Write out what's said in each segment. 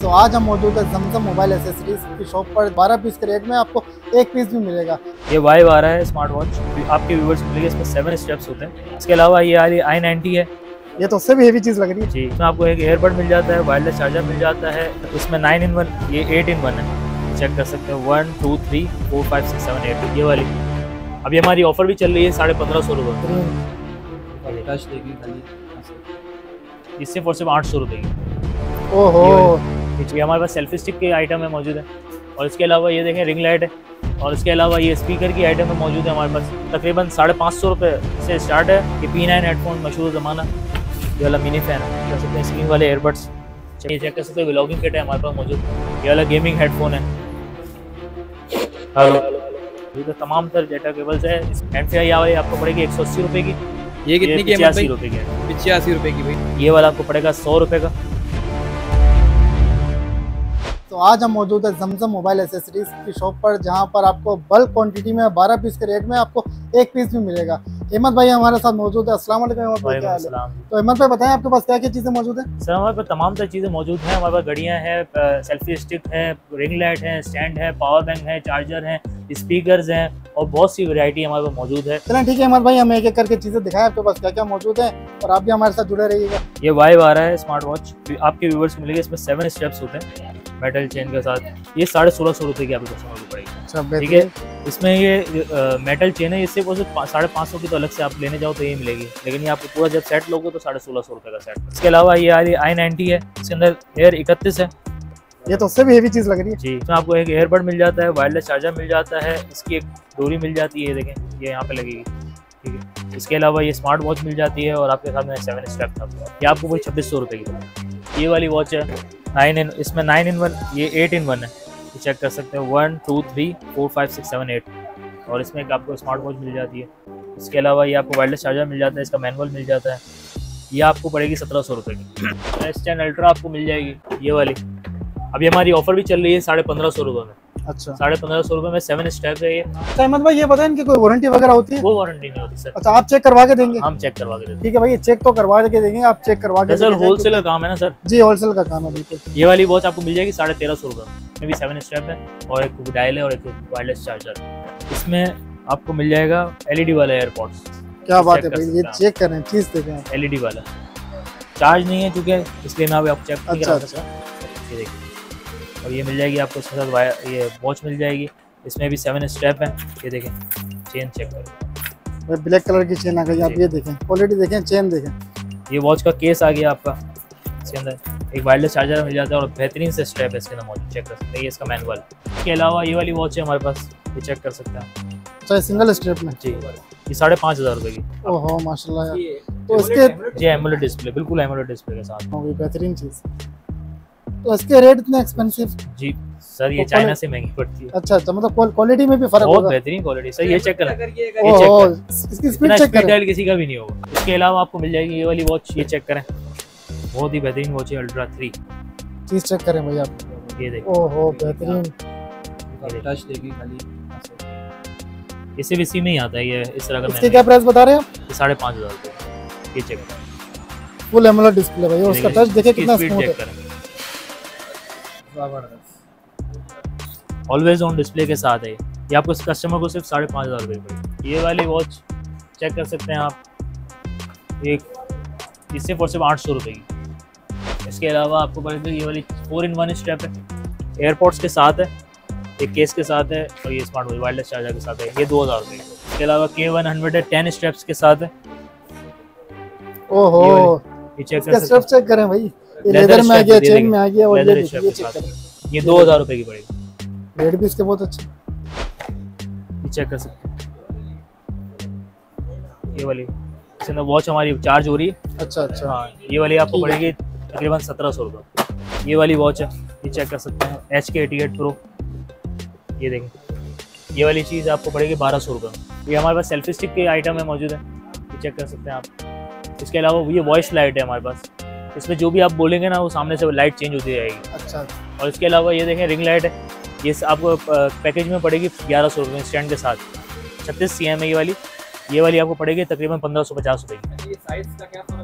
तो आज हम मौजूद है जमजम मोबाइल एसेसरीज की शॉप पर 12 पीस के रेट में आपको एक पीस भी मिलेगा। ये वाइव आ रहा है स्मार्ट वॉच, आपके व्यूवर्स को मिलेगा। इसमें 7 स्टेप्स होते हैं। इसके अलावा ये वाली i90 है, ये तो उससे भी हेवी चीज़ लग रही है जी। इसमें आपको एक एयरबड मिल जाता है, वायरलेस चार्जर मिल जाता है। इसमें 9 in 1, ये 8 in 1 है। चेक कर सकते हैं 1 2 3 4 5 6 7 8 ये वाली। अभी हमारी ऑफर भी चल रही है 1550 रुपये, इससे फॉर सिर्फ 800 रुपये की। ओहो, ये हमारे पास सेल्फी स्टिक के आइटम है मौजूद है। और इसके अलावा ये देखें रिंग लाइट है। और इसके अलावा ये स्पीकर की आइटम है मौजूद है हमारे पास। तकरीबन 550 रुपये से स्टार्ट है। ये P9 हेडफोन मशहूर ज़माना, ये वाला मिनी फ़ैन है, कर सकते हैं स्क्रीन वाले एयरबड्स। ये चेक कर सकते हैं व्लॉगिंग किट है हमारे पास मौजूद। ये वाला गेमिंग हेडफोन है। हेलो, ये तो तमाम तरह डेटा केबल्स है। एंड आपको पड़ेगी 180 रुपये की। ये कितनी की? 85 रुपये की है। 85 रुपये की भाई। ये वाला आपको पड़ेगा 100 रुपये का। तो आज हम मौजूद है जमजम मोबाइल एसेसरीज की शॉप पर, जहां पर आपको बल्क क्वांटिटी में 12 पीस के रेट में आपको एक पीस भी मिलेगा। अहमद भाई हमारे साथ मौजूद है। अस्सलाम वालेकुम अहमद भाई, क्या हाल है? तो अहमद भाई बताएं आपके पास क्या क्या चीज़ें मौजूद हैं? सर हमारे पास तमाम तरह चीज़ें मौजूद हैं। हमारे पास घड़ियाँ हैं, सेल्फी स्टिक है, रिंग लाइट है, स्टैंड है, पावर बैंक है, चार्जर है, स्पीकर्स हैं और बहुत सी वैरायटी हमारे पास मौजूद है। चलें ठीक है अहमद भाई, हम एक एक करके चीज़ें दिखाएं आपके पास क्या क्या मौजूद है, और आप भी हमारे साथ जुड़े रहिएगा। ये वाइव आ रहा है स्मार्ट वॉच, आपके व्यूवर्स को मिलेगा। इसमें 7 स्टेप्स होते हैं मेटल चेन के साथ। ये 1650 रुपये की आपको कस्टमर को पड़ेगी, ठीक है। इसमें ये मेटल चेन है, इससे वो 550 की तो अलग से आप लेने जाओ तो ये मिलेगी, लेकिन ये आपको पूरा जब सेट लोगे तो 1650 रुपये का सेट। इसके अलावा ये i90 है, इसके अंदर एयर 31 है। ये तो उससे भी हेवी चीज़ लग रही है जी। इसमें आपको एक एयरबड मिल जाता है, वायरलेस चार्जर मिल जाता है, इसकी एक डोरी मिल जाती है, ये देखें ये यहाँ पे लगेगी, ठीक है। इसके अलावा ये स्मार्ट वॉच मिल जाती है और आपके सामने 7 स्टेप था, ये आपको कोई 2600 रुपये की पड़ेगी। ये वाली वॉच है इसमें 9 in 1, ये 8 in 1 है। ये चेक कर सकते हैं 1 2 3 4 5 6 7 8। और इसमें एक आपको स्मार्ट वॉच मिल जाती है। इसके अलावा ये आपको वायरलेस चार्जर मिल जाता है, इसका मैनुअल मिल जाता है। ये आपको पड़ेगी 1700 रुपये की। S10 अल्ट्रा आपको मिल जाएगी ये वाली। अभी हमारी ऑफर भी चल रही है 1550 रुपये में। अच्छा, 1550 रुपये में 7 स्टेप है ये। अहमद भाई ये बताएं कि कोई वारंटी वगैरह होती है? वो वारंटी नहीं होती सर। अच्छा, आप चेक करवा के देंगे? हम चेक करवा के देते हैं। ठीक है भाई, चेक तो करवा के देंगे, आप चेक करवा के। सर होलसेल का काम है ना सर? जी होलसेल का काम है बिल्कुल। ये वाली वॉच आपको मिल जाएगी 1350 रुपये में भी 7 स्टेप है और एक डायल है और एक वायरलेस चार्जर। इसमें आपको मिल जाएगा LED वाला एयरपॉड्स। क्या बात है भाई, ये चेक करें, चीज देखें। LED वाला चार्ज नहीं है चूँकि, इसलिए मैं अभी आपको चेक नहीं करा सकता। ये देखिए, और ये मिल जाएगी आपको इसके साथ ये वॉच मिल जाएगी। इसमें भी 7 स्टेप है। ये देखें चेन चेक करें, ब्लैक कलर की चेन आ गई, आप ये देखें, क्वालिटी देखें, चेन देखें। ये वॉच का केस आ गया आपका। इसके अंदर एक वायरलेस चार्जर मिल जाता है और बेहतरीन से स्ट्रैप है इसके अंदर मौजूद, चेक कर सकते हैं। ये इसका मैनुअल। इसके अलावा ये वाली वॉच है हमारे पास, ये चेक कर सकते हैं। अच्छा, सिंगल स्ट्रैप में जी, ये 5500 रुपये की। ओहो माशाल्लाह यार। तो इसके जी एमोलेड डिस्प्ले, बिल्कुल एमोलेड डिस्प्ले के साथ, बेहतरीन चीज़। तो इसके रेट इतने एक्सपेंसिव? जी सर, ये चाइना से महंगी पड़ती है। अच्छा, मतलब क्वालिटी में भी फर्क बहुत होगा? बेहतरीन क्वालिटी सर। ये चेक करें, ओहो, इसकी स्पीड चेक करें, डायल किसी का भी नहीं होगा। इसके अलावा आपको मिल जाएगी ये वाली वॉच, ये चेक करें, बहुत ही बेहतरीन वॉच है, अल्ट्रा 3। चीज चेक करें भाई आप, ये देखिए, ओहो बेहतरीन। टच देगी खाली, इसी इसी में ही आता है ये इस तरह का। इसके क्या प्राइस बता रहे हैं आप? 5500 रुपये। ये चेक करें, फुल एमोलेड डिस्प्ले भाई, और उसका टच देखिए कितना स्मूथ है। ऑलवेज ऑन डिस्प्ले के साथ है ये आपको कस्टमर को सिर्फ 5500 रुपये पड़ेगी। ये वाली वॉच चेक कर सकते हैं आप, एक इससे फॉर सिर्फ 800 रुपये की। इसके अलावा आपको पड़ेगी ये वाली 4 in 1 स्टेप है, एयरपोर्ट्स के साथ है, एक केस के साथ है और ये स्मार्ट वायरलेस चार्जर के साथ है। ये 2000 रुपये की। इसके अलावा K100 है, 10 स्टेप्स के साथ है। ओहो, ये चेक इसका स्ट्रैप चेक करें भाई, ये लेदर में आ गया, चेन में आ गया, और ये चेक करें, ये 2000 रुपये की पड़ेगी। रेट भी इसके बहुत अच्छे। ये चेक कर सकते हैं, ये वाली इसके अंदर वॉच हमारी चार्ज हो रही है। अच्छा, हाँ, ये वाली आपको पड़ेगी तकरीबन 1700 रुपये। ये वाली वॉच है, ये चेक कर सकते हैं, HK88 Pro। ये देखें, ये वाली चीज़ आपको पड़ेगी 1200 रुपये। ये हमारे पास सेल्फी स्टिक के आइटम है मौजूद है, ये चेक कर सकते हैं आप। इसके अलावा ये वॉइस लाइट है हमारे पास, इसमें जो भी आप बोलेंगे ना वो सामने से लाइट चेंज होती रहेगी। अच्छा, और इसके अलावा ये देखें रिंग लाइट है, ये आपको पैकेज में पड़ेगी 1100 रुपये स्टैंड के साथ। 36 cm है ये वाली। ये वाली आपको पड़ेगी तकरीबन 1550 रुपये की। ये साइज का क्या फर्क होगा?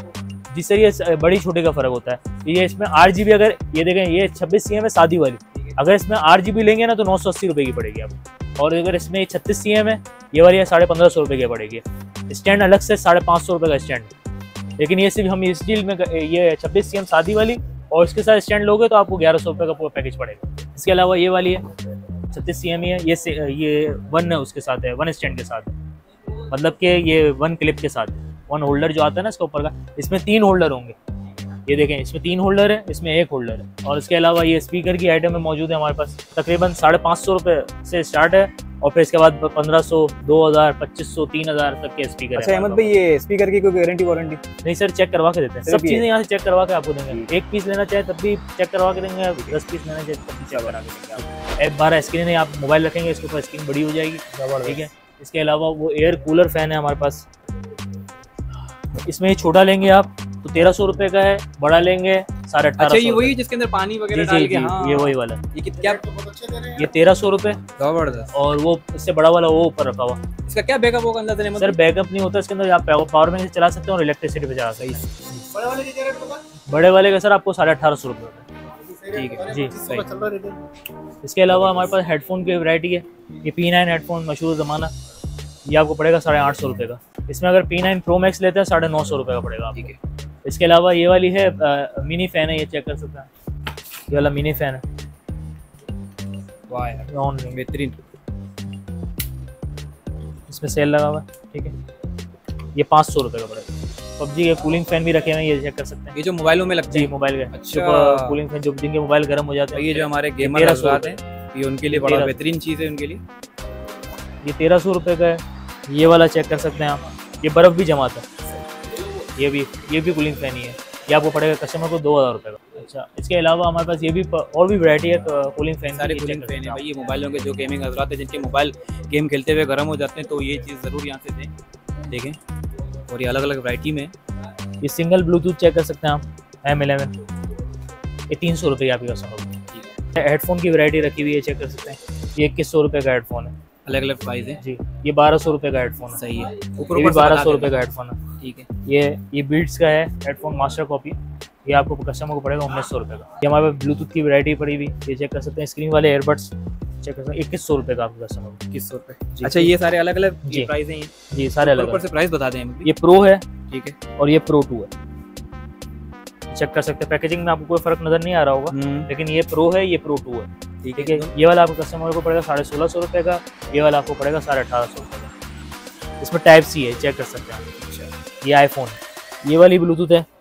जी सर, ये बड़ी छोटे का फर्क होता है। ये इसमें 8 GB, अगर ये देखें ये 26 CM है शादी वाली, अगर इसमें 8 GB लेंगे ना तो 980 रुपये की पड़ेगी आपको। और अगर इसमें 36 CM है ये वाली 1550 रुपये की पड़ेगी। स्टैंड अलग से 550 रुपये का स्टैंड। लेकिन ये सिर्फ हम इस डील में ये 26 CM शादी वाली और इसके साथ स्टैंड लोगे तो आपको 1100 रुपये का पूरा पैकेज पड़ेगा। इसके अलावा ये वाली है 36 CM ही है, ये 1 है उसके साथ है, 1 स्टैंड के साथ, मतलब कि ये 1 क्लिप के साथ, 1 होल्डर जो आता है ना इसके ऊपर का, इसमें 3 होल्डर होंगे। ये देखें इसमें 3 होल्डर है, इसमें 1 होल्डर है। और इसके अलावा ये स्पीकर की आइटम में मौजूद है हमारे पास, तकरीबन 550 रुपये से स्टार्ट है और फिर इसके बाद 1500, 2000, 2500, 3000 तक के स्पीकर। अच्छा अहमद भाई, ये स्पीकर की कोई गारंटी वारंटी? नहीं सर, चेक करवा के देते हैं, सब चीज़ें यहाँ से चेक करवा के आपको देंगे। 1 पीस लेना चाहे तब भी चेक करवा के देंगे, 10 पीस लेना चाहे तब भी चेक करा के देंगे। आप 12 स्क्रीन है, आप मोबाइल रखेंगे इसके ऊपर स्क्रीन बड़ी हो जाएगी, ठीक है। इसके अलावा वो एयर कूलर फैन है हमारे पास, इसमें छोटा लेंगे आप तो 1300 रुपये का है, बड़ा लेंगे 1850। अच्छा ये वही जिसके अंदर पानी वगैरह डाल के? हाँ, ये वही वाला। ये क्या? ये 1300 रुपये। जबरदस्त। और वो इससे बड़ा वाला वो ऊपर रखा हुआ। इसका क्या बैकअप होगा अंदर से? सर बैकअप नहीं होता इसके अंदर, आप पावर बैंक से चला सकते हैं और इलेक्ट्रिसिटी पे चला सकते हैं। बड़े वाले का सर आपको 1850 रुपये। ठीक है जी सही। इसके अलावा हमारे पास हेडफोन की वैरायटी है। ये P9 हेडफोन मशहूर ज़माना, ये आपको पड़ेगा 850 रुपये का। इसमें अगर P9 Pro Max लेते हैं 950 रुपये का पड़ेगा। ठीक है। इसके अलावा ये वाली है मिनी फ़ैन है, ये चेक कर सकते हैं, ये वाला मिनी फ़ैन है। वाह यार बेहतरीन, इसमें सेल लगा हुआ है, ठीक है। ये 500 रुपये का पड़ेगा। PUBG के कूलिंग फैन भी रखे हुए हैं, ये चेक कर सकते हैं। ये जो मोबाइलों में लगते हैं? जी मोबाइल के। अच्छा। कूलिंग फैन जो जिनके मोबाइल गर्म हो जाते हैं, ये जो हमारे गेमर हज़रात हैं, ये उनके लिए बड़ा बेहतरीन चीज़ है उनके लिए। ये 1300 रुपये का है। ये वाला चेक कर सकते हैं आप, ये बर्फ़ भी जमाता है। ये भी कूलिंग फैन ही है, ये आपको पड़ेगा कस्टमर को 2000 रुपये का। अच्छा, इसके अलावा हमारे पास ये भी और भी वैरायटी है कूलिंग फैन। सारे कूलिंग फैन है भाई। ये मोबाइलों के जो गेमिंग हज़रात हैं जिनके मोबाइल गेम खेलते हुए गर्म हो जाते हैं, तो ये चीज़ ज़रूर यहाँ से देखें। और ये अलग अलग वैरायटी में। ये सिंगल ब्लूटूथ चेक कर सकते हैं आप, M11, ये 300 रुपये की आपकी कस्टमर को। हेडफोन की वैरायटी रखी हुई है, चेक कर सकते हैं। ये 2100 रुपये का हेडफोन है, अलग अलग प्राइस है जी। ये 1200 रुपये का हेडफोन है। सही है, ऊपर 1200 रुपये का हेडफोन है, ठीक है। ये बीट्स का है हेडफोन मास्टर कॉपी, ये आपको कस्टमर को पड़ेगा 1900 रुपये का। ये हमारे पास ब्लूटूथ की वैरायटी पड़ी हुई, ये चेक कर सकते हैं। स्क्रीन वाले एयरबड्स चेक कर सकते हैं, 2100 रुपये का आपको कस्टमर को। 2100 रुपये। अच्छा, ये सारे अलग अलग प्राइस हैं? जी सारे अलग। ऊपर से प्राइस बता दें। ये प्रो है, ठीक है, और ये प्रो 2 है, चेक कर सकते हैं। पैकेजिंग में आपको कोई फर्क नजर नहीं आ रहा होगा, लेकिन ये प्रो है, ये प्रो 2 है, ठीक है। ये वाला आपको कस्टमर को पड़ेगा 1650 रुपये का, ये वाला आपको पड़ेगा 1850 रुपये का। इसमें टाइप सी है, चेक कर सकते हैं। अच्छा, ये आईफोन है, ये वाली ब्लूटूथ है,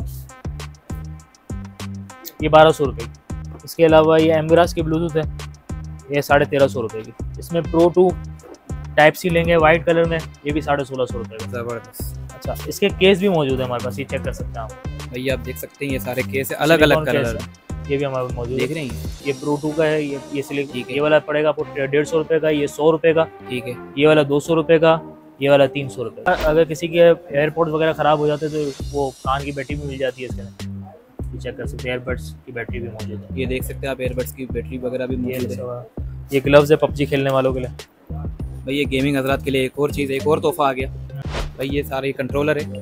ये 1200 रुपये की। इसके अलावा ये एमग्रास की ब्लूटूथ है, ये 1350 रुपये की। इसमें प्रो 2 टाइप सी लेंगे वाइट कलर में, ये भी 1650 रुपये का। ज़बरदस्त। अच्छा, इसके केस भी मौजूद है हमारे पास, ये चेक कर सकते हैं आप। भैया आप देख सकते हैं ये सारे केस है, अलग अलग कलर है, ये भी हमारे पास मौजूद देख रहे हैं। ये प्रो 2 का है, ये सिलेक्ट, ये वाला पड़ेगा आपको 150 रुपये का, ये 100 रुपये का, ठीक है। ये वाला 200 रुपये का, ये वाला 300 रुपये का। अगर किसी के एयरपोर्ट वगैरह ख़राब हो जाते हैं तो वो कान की बैटरी भी मिल जाती है इसके अंदर, ये चेक कर सकते हैं। एयरबड्स की बैटरी भी मौजूद है, ये देख सकते हैं आप, एयरबड्स की बैटरी वगैरह भी मौजूद है। ये ग्लव्स है PUBG खेलने वालों के लिए। भाई ये गेमिंग हज़रात के लिए एक और चीज़, एक और तोहफा आ गया भाई। ये सारे कंट्रोलर है,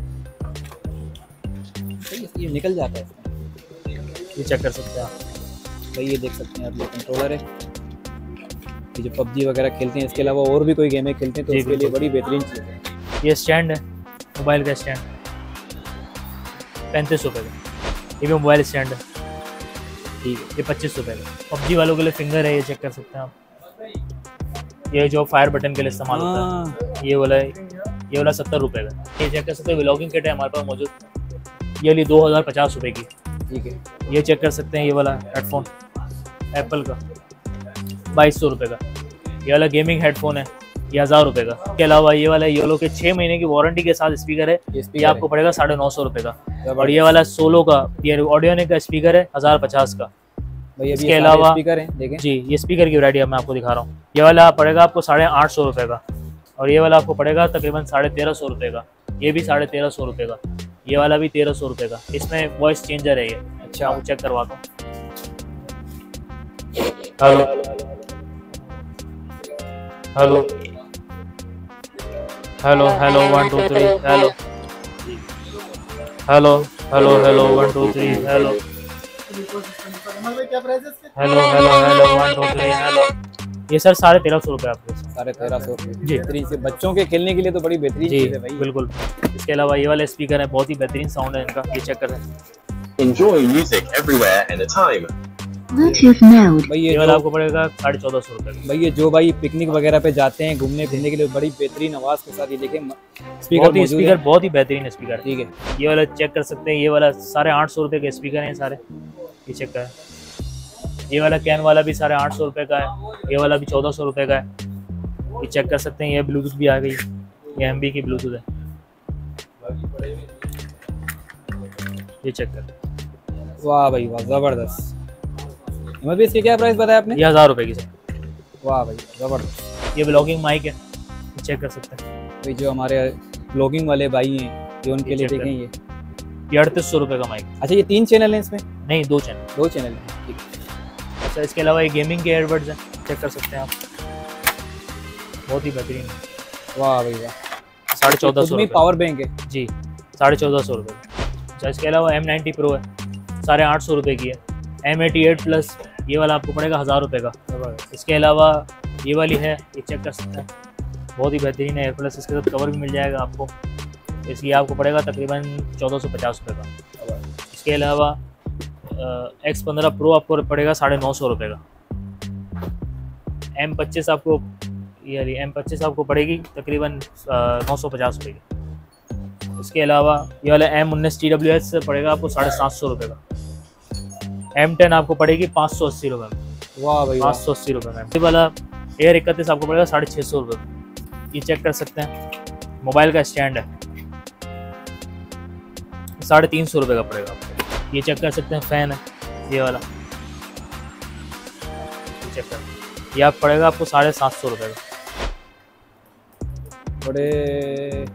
ये निकल जाता है, ये चेक कर सकते हैं आप। भाई ये देख सकते हैं आप, ये कंट्रोलर है। ये जो PUBG वगैरह खेलते हैं, इसके अलावा और भी कोई गेमें खेलते हैं तो उसके लिए बड़ी बेहतरीन चीज़ है। ये स्टैंड है, मोबाइल का स्टैंड, 3500 रुपये का। ये भी मोबाइल स्टैंड है, ठीक है, ये 2500 रुपये का। PUBG वालों के लिए फिंगर है, ये चेक कर सकते हैं आप। ये जो फायर बटन के लिए इस्तेमाल होता है, ये वाला 70 रुपये का। ये चेक कर सकते हैं। व्लॉगिंग किट है हमारे पास मौजूद, ये वाली 2050 रुपये की, ठीक है। ये चेक कर सकते हैं, ये वाला हेडफोन एप्पल का 2200 रुपये का। ये वाला गेमिंग हेडफोन है, ये 1000 रुपये का। इसके अलावा ये वाला येलो के 6 महीने की वारंटी के साथ स्पीकर है, ये आपको पड़ेगा 950 रुपये का। और ये वाला सोलो का, ये ऑडियोनिक का स्पीकर है 1050 का। इसके अलावा स्पीकर है, देखें जी, ये स्पीकर की वैरायटी मैं आपको दिखा रहा हूँ। ये वाला पड़ेगा आपको 850 रुपये का, और ये वाला आपको पड़ेगा तकरीबन 1350 रुपये का। ये भी 1350 रुपये का, ये वाला भी 1300 रुपये का। इसमें वॉइस चेंजर है ये। अच्छा, आपको चेक करवाता हूँ। Hello hello hello hello 1 2 3 hello. Hello hello hello 1 2 3 hello Ahmad भाई क्या प्राइस है इसके? हेलो हेलो हेलो 1 2 3 हेलो। ये सर 1350 रुपये आपके। 1350 जी। बेहतरीन से बच्चों के खेलने के लिए तो बड़ी बेहतरीन जी चीज़ है भाई। बिल्कुल। इसके अलावा ये वाले स्पीकर है, बहुत ही बेहतरीन साउंड है इनका, ये चेक कर रहे हैं। Enjoy music everywhere anytime. Bluetooth mode. भाई ये वाला आपको पड़ेगा 1450 रुपये का। भाई ये जो भाई पिकनिक वगैरह पे जाते हैं घूमने फिरने के लिए बड़ी बेहतरीन आवाज़ के साथ ये देखें स्पीकर बहुत ही मौजूद स्पीकर, है। बहुत ही बेहतरीन स्पीकर। ठीक है। ये वाला चेक कर सकते हैं, ये वाला 850 रुपये के स्पीकर हैं सारे, ये चेक कर। ये वाला कैन वाला भी 850 रुपये का है, ये वाला भी 1400 रुपये का है, ये चेक कर सकते हैं। ये ब्लूटूथ भी आ गई, ये MB की ब्लूटूथ है, ये चेक कर। वाह भाई वाह ज़बरदस्त। हिम्मत भाई इसके क्या प्राइस बताया आपने? ये 1000 रुपये की सर। वाह भाई ज़बरदस्त। ये ब्लॉगिंग माइक है, ये चेक कर सकते हैं। भाई जो हमारे ब्लॉगिंग वाले भाई हैं ये उनके लिए check देखें ये। ये 3800 रुपये का माइक। अच्छा ये 3 चैनल हैं इसमें? नहीं, 2 चैनल। 2 चैनल हैं। ठीक है। अच्छा इसके अलावा ये गेमिंग के एयरबड्स हैं, चेक कर सकते हैं आप, बहुत ही बेहतरीन। वाह भाई वाह। 1450 रुपये पावर बैंक है जी, 1450 रुपये। अच्छा इसके अलावा M90 Pro है, 850 रुपये की है। M88 प्लस ये वाला आपको पड़ेगा 1000 रुपये का। इसके अलावा ये वाली है, ये चेक कर सकते हैं, बहुत ही बेहतरीन है। प्लस इसके साथ कवर भी मिल जाएगा आपको, इसलिए आपको पड़ेगा तकरीबन 1450 रुपये का। इसके अलावा X15 Pro आपको पड़ेगा 950 रुपये का। M25 आपको M25 आपको पड़ेगी तकरीबन 950 रुपये की। इसके अलावा ये वाला M19 TWS पड़ेगा आपको 750 रुपये का। M10 आपको पड़ेगी 580 रुपये में। वाह भाई 580 रुपये में। ये वाला Air 31 आपको पड़ेगा 650 रुपये में, ये चेक कर सकते हैं। मोबाइल का स्टैंड है, 350 रुपये का पड़ेगा आपको, ये चेक कर सकते हैं। फ़ैन है ये वाला, ये चेक कर, ये आप पड़ेगा आपको 750 रुपये का। बड़े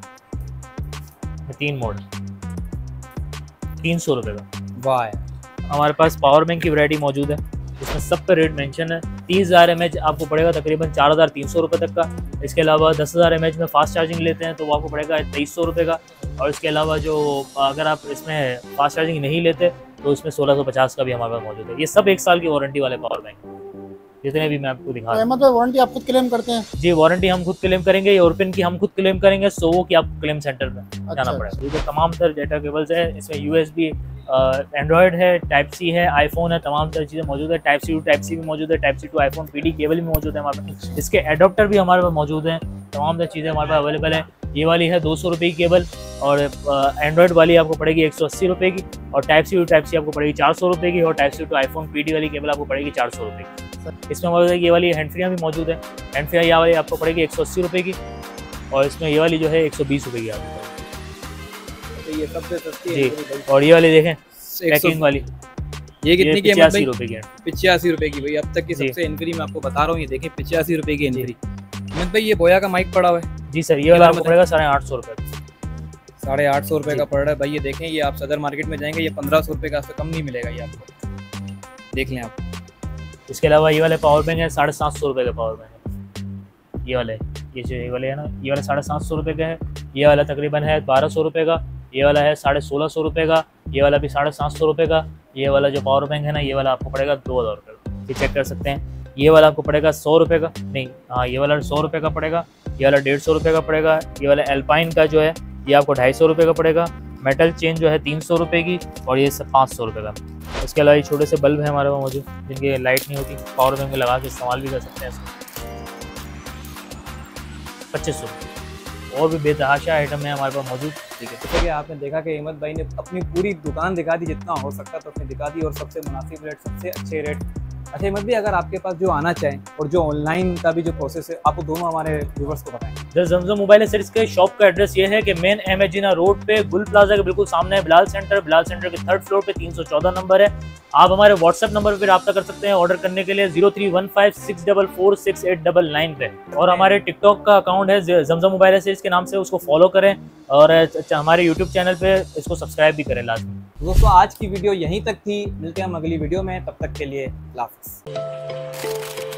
3 मोड 300 रुपये का। वाह। हमारे पास पावर बैंक की वैरायटी मौजूद है, इसमें सब पे रेट मेंशन है। 30,000 mAh आपको पड़ेगा तकरीबन 4300 रुपये तक का। इसके अलावा 10,000 mAh में फास्ट चार्जिंग लेते हैं तो वो आपको पड़ेगा 2300 रुपये का। और इसके अलावा जो अगर आप इसमें फास्ट चार्जिंग नहीं लेते तो इसमें 1650 का भी हमारे पास मौजूद है। ये सब 1 साल की वारंटी वाले पावर बैंक जितने भी मैं आपको दिखा रहा हूं। अहमद भाई वारंटी आप खुद क्लेम करते हैं? जी वारंटी हम खुद क्लेम करेंगे, यूरोपियन की हम खुद क्लेम करेंगे, सोवो की आपको क्लेम सेंटर में जाना पड़ेगा। ये तमाम तरह डेटा केबल्स है, इसमें USB एंड्रॉयड है, टाइप C है, आईफोन है, तमाम तरह चीज़ें मौजूद है। Type C to type C भी मौजूद है, type C to iPhone PD cable भी मौजूद है हमारे पास। इसके एडोप्टर भी हमारे पास मौजूद हैं, तमाम तरह चीज़ें हमारे पास अवेलेबल है। ये वाली है 200 रुपये की केबल, और एंड्रॉयड वाली आपको पड़ेगी 180 रुपये की, और type C to type C आपको पड़ेगी 400 रुपये की, और type C to iPhone PD वाली केबल आपको पड़ेगी 400 रुपये की। इसमें हमारे ये वाली हैंड फ्री भी मौजूद है, हैंड फ्री ये वाली आपको पड़ेगी 180 रुपये की, और इसमें ये वाली जो है 120 रुपये की आपको पड़ेगी। ये सबसे सस्ती जी, है। और ये वाली देखें पैकिंग वाली, ये कितनी की है? 85 रुपये की है। 85 रुपये की भाई, अब तक की जी। सबसे एनफ्री मैं आपको बता रहा हूँ। ये देखें 85 रुपये की एनफ्री। हिम्मत भाई ये बोया का माइक पड़ा हुआ है जी सर, ये वाला आपको पड़ेगा 850 रुपये का। 850 रुपये का पड़ रहा है भाई। ये देखें, ये आप सदर मार्केट में जाएंगे ये 1500 रुपये का, कम नहीं मिलेगा ये आपको, देख लें आप। इसके अलावा ये वाले पावर बैंक है 750 रुपये का पावर बैंक है। ये वाले, ये जो ये वाले है ना, ये वाला 750 रुपये का है। ये वाला तकरीबन है 1200 रुपये का। ये वाला है 1650 रुपये का। ये वाला भी 750 रुपये का। ये वाला जो पावर बैंक है ना, ये वाला आपको पड़ेगा 2000 रुपये का, ये चेक कर सकते हैं। ये वाला आपको पड़ेगा 100 रुपये का, नहीं हाँ ये वाला 100 रुपये का पड़ेगा। ये वाला 150 रुपये का पड़ेगा। ये वाला एल्पाइन का जो है ये आपको 250 रुपये का पड़ेगा। मेटल चेन जो है 300 रुपये की, और ये सब 500 रुपये का। इसके अलावा ये छोटे से बल्ब है हमारे पास मौजूद, जिनकी लाइट नहीं होती, पावर बैंक में लगा के इस्तेमाल भी कर सकते हैं इसको। 2500 रुपये। और भी बेतहाशा आइटम है हमारे पास मौजूद। ठीक है, जैसे कि आपने देखा कि हिम्मत भाई ने अपनी पूरी दुकान दिखा दी, जितना हो सकता तो उसने दिखा दी, और सबसे मुनासिब रेट, सबसे अच्छे रेट। अच्छा हिम्मत भाई, अगर आपके पास जो आना चाहें और जो ऑनलाइन का भी जो प्रोसेस है, आपको दोनों हमारे व्यूवर्स को बताएं। जमजम मोबाइल एसेसरीज के शॉप का एड्रेस ये है कि मेन एमेजिना रोड पे गुल प्लाजा के बिल्कुल सामने है बिलाल सेंटर। बिलाल सेंटर के 3rd फ्लोर पे 314 नंबर है। आप हमारे व्हाट्सएप नंबर पर रब्ता कर सकते हैं ऑर्डर करने के लिए 0315644689 पे। और हमारे टिकटॉक का अकाउंट है जमजम मोबाइल एसेसरीज के नाम से, उसको फॉलो करें, और हमारे यूट्यूब चैनल पे इसको सब्सक्राइब भी करें लाजमी। दोस्तों आज की वीडियो यहीं तक थी, मिलते हैं हम अगली वीडियो में, तब तक के लिए अल्लाह हाफ़िज़।